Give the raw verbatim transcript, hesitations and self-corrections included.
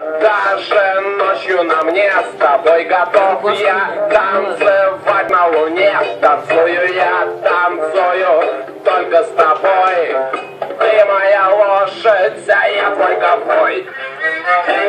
Даже ночью на мне с тобой готов я танцевать на луне. Танцую я, танцую только с тобой. Ты моя лошадь, а я твой ковбой.